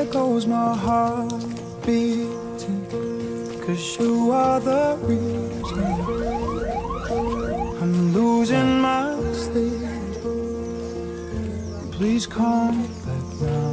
goes my heart beating, 'cause you are the reason I'm losing my sleep. Please come back now.